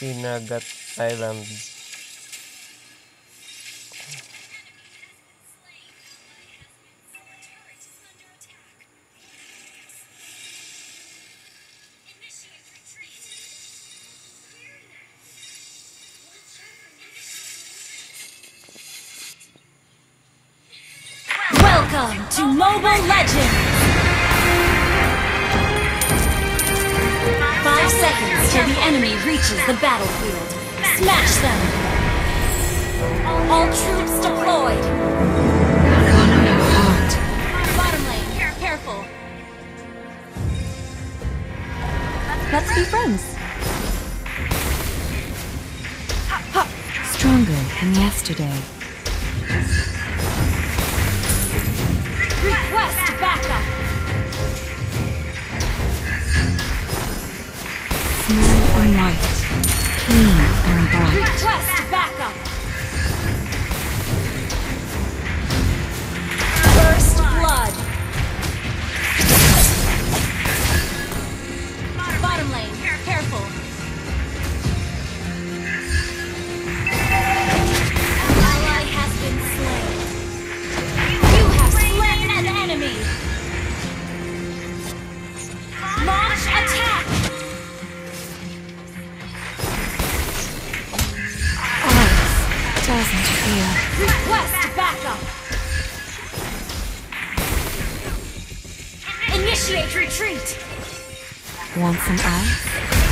Sinagat Island. Welcome to Mobile Legends! 5 seconds till the enemy reaches the battlefield. Smash them! All troops deployed! Bottom lane, careful! Let's be friends. Stronger than yesterday. Request backup! Small and white, clean and bright. Request backup! First blood! Bottom lane, careful! Ally has been slain. You have slain an enemy! Launch attack! Ice doesn't fear. Request backup! Initiate retreat! Want some ice?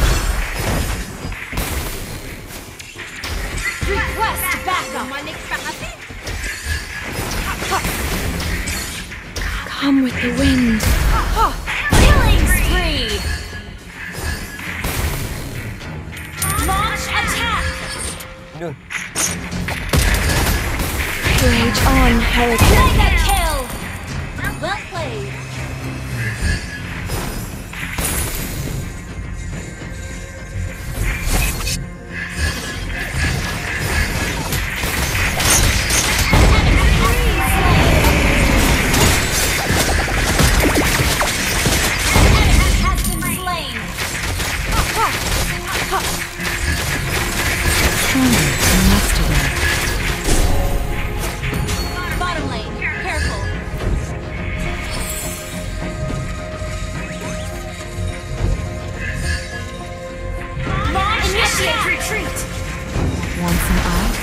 Request backup! Come with the wind. Killing spree! Launch attack! Yun. Rage on, Hurricane. Mega kill! Well played. Enemy has been slain. Stronger than yesterday. Bottom lane, careful. Launch initiate retreat. Want some ice?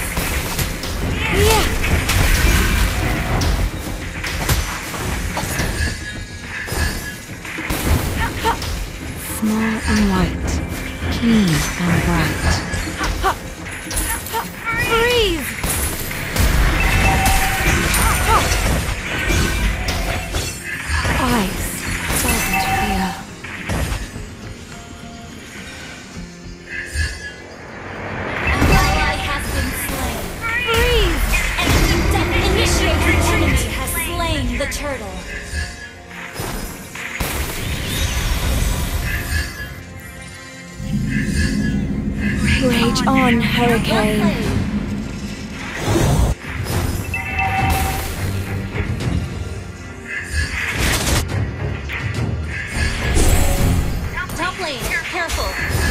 Small and white, clean and bright. Freeze! Ice doesn't fear. An ally has been slain. Freeze! Enemy initiate retreat. Enemy has slain the turtle. Rage on, Hurricane. Well played. Top lane, careful.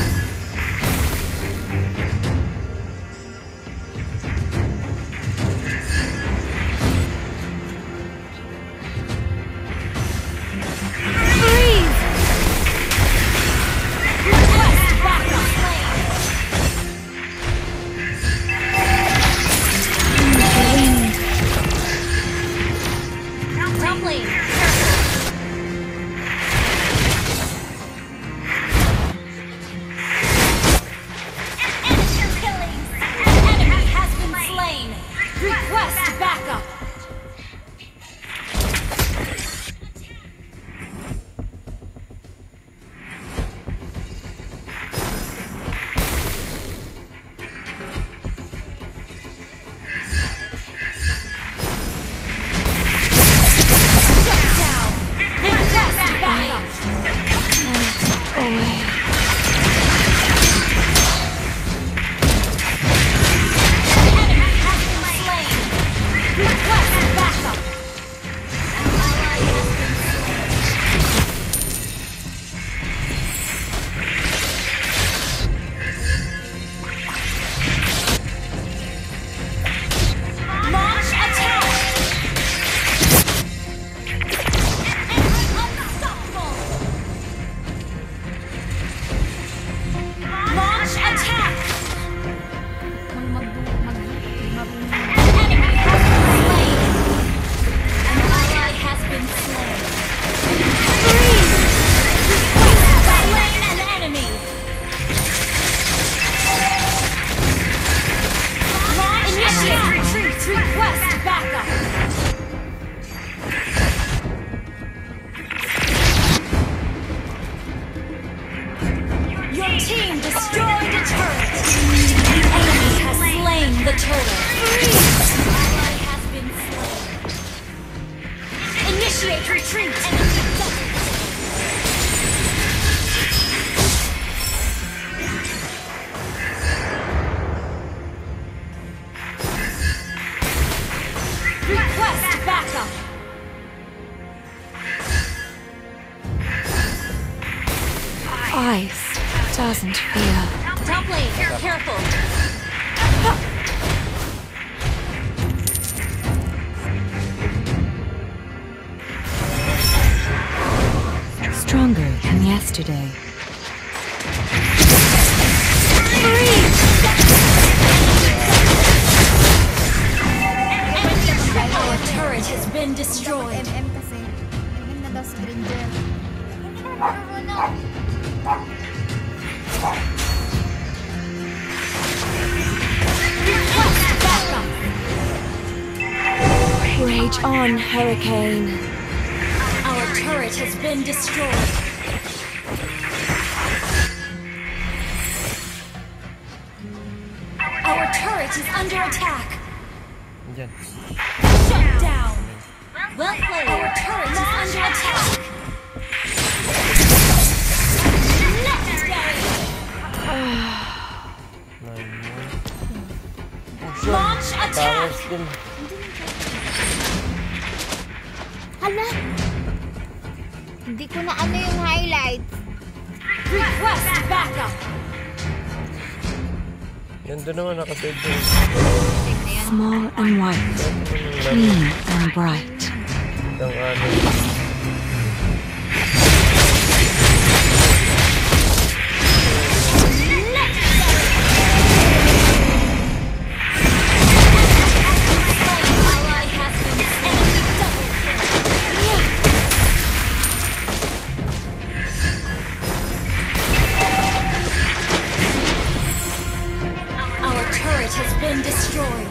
Freeze! Request backup. Careful! Stronger than yesterday. Our turret has been destroyed. MM kasi. MM na daw si Granger. Hindi ko na marunong. Request backup! Rage on, Hurricane. Our turret has been destroyed. Our turret is under attack. Diyan. Shut down. Well played. Our turret is under attack. Legendary. Launch attack. Towers din. Hala! Hindi ko na ano yung highlights. Request backup. Yan doon naman nakasave doon. Check na yan. Small and white. Clean and bright. Ang ano. Ally has been enemy double kill. Our turret has been destroyed.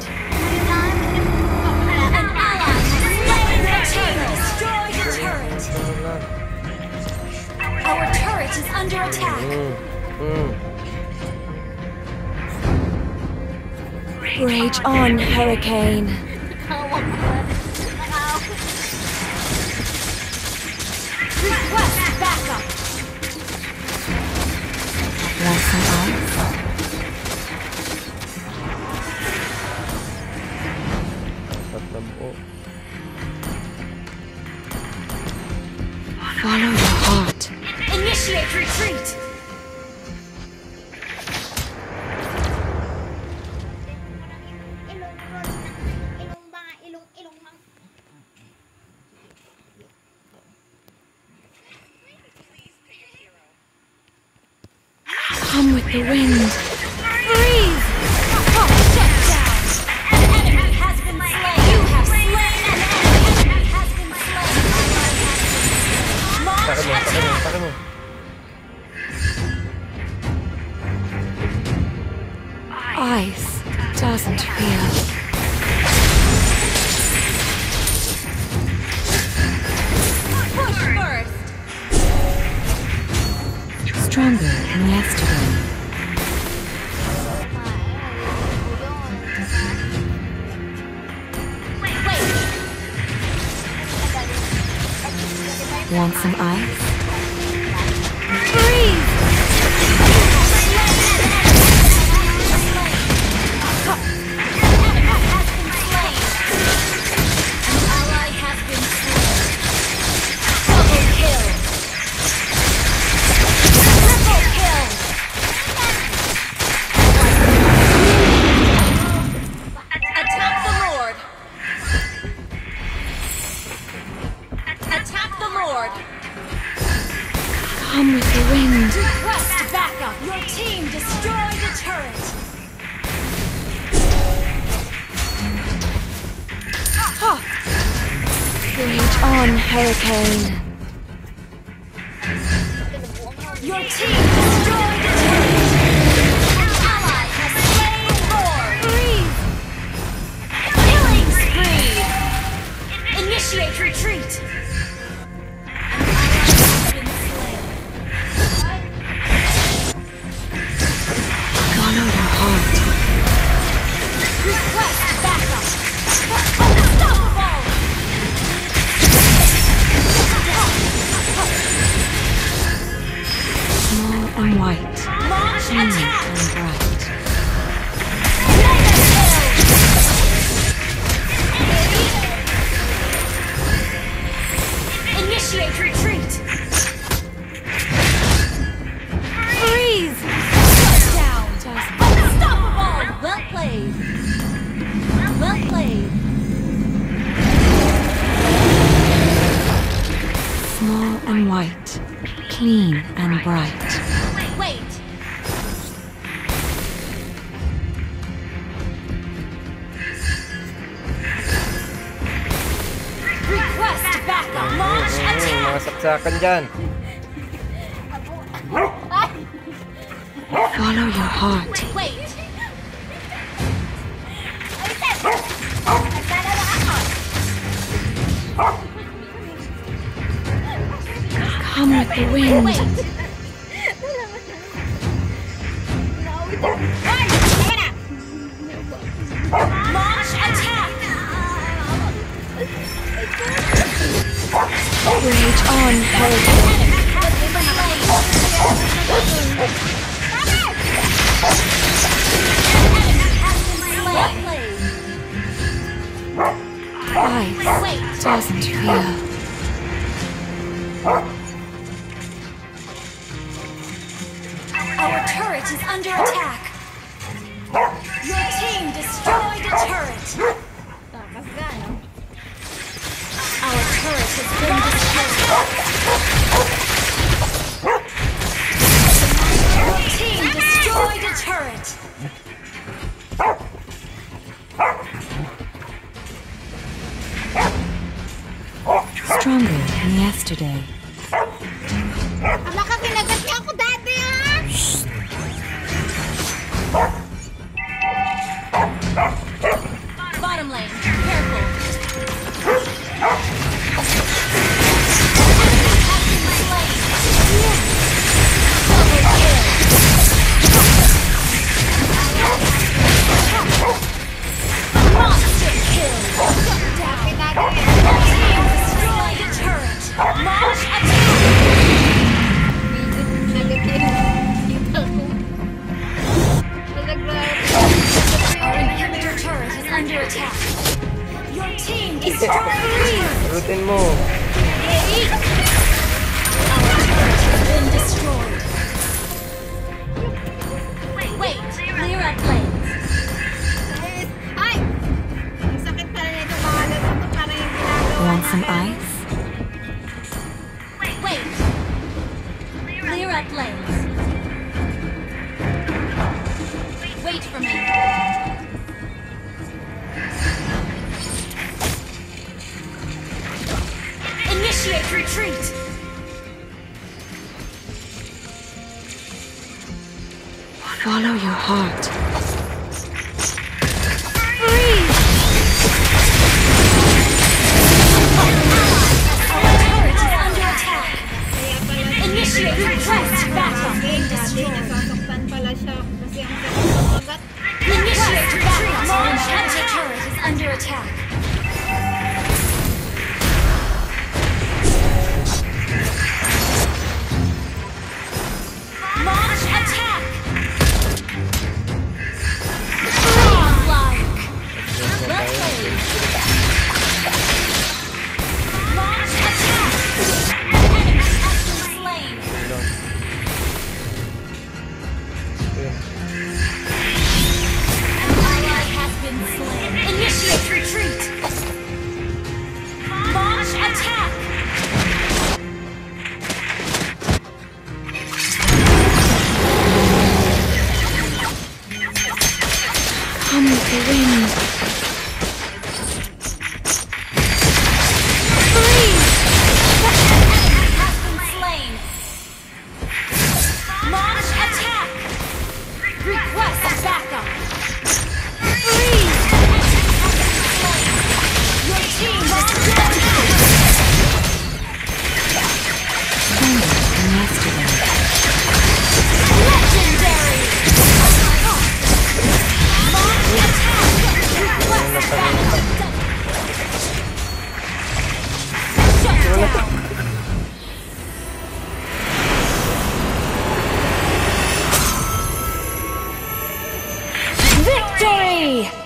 An ally has slain the turret. Destroy the turret. Our turret is under attack. Rage on, Hurricane. Request backup. Want some ice? Tatlong buo. Follow your heart. Initiate retreat. Ilong mang. Come with the wind. Freeze! Shut down! An enemy has been slain! You have slain an enemy! Enemy has been slain! Launch Taka mo, taka mo, attack! taka mo. Ice doesn't feel. Push first! Stronger than yesterday. Wait! Want some ice? Freeze! Come with the wind. Request backup! Your team destroyed a turret! Rage on, Hurricane. Your team destroyed a turret! An ally has slain Lord! Killing spree! Initiate retreat! An ally has been slain. Follow your heart. Request backup! Unstoppable! Small bright. Wait. Request backup. Launch Mga attack. saksakan dyan. Follow your heart. Wait. Come with the wind. Wait. Launch attack. Rage on, Hurricane. Life doesn't feel. Our turret is under attack. Your team destroyed a turret. Takas ka, no? Our turret has been destroyed. Your team destroyed a turret. Stronger than yesterday. Ama ka, kinagat niya ako dati, ah! Bottom lane, careful. Monster kill. Dati natin. Team destroyed a turret. Launch attack. Our inhibitor turret is under attack. Your team destroyed a turret. Rutin mo. Our turret has been destroyed. Wait, clear up lanes. Ay! Ang sakit pala nito mga ganito. Parang yung ginagawa Want some natin. ice? Wait. Clear up lanes. Wait for me. Initiate retreat. Follow your heart. Our turret is under attack. Kaya pala Initiate request backup. Being dati destroyed. nasasaktan pala siya kasi ang sakit ng kagat. Initiate retreat. Launch attack. Turret is under attack. Launch attack. Godlike. Well played. Launch attack. An enemy has been slain. Lang. Yun. An ally has been slain. Initiate retreat. Launch attack. Come with the wind. Has been slain. Launch attack. Request backup. Your team destroyed. Stronger than yesterday. Legendary. Launch attack. Request backup. Shut down. Victory!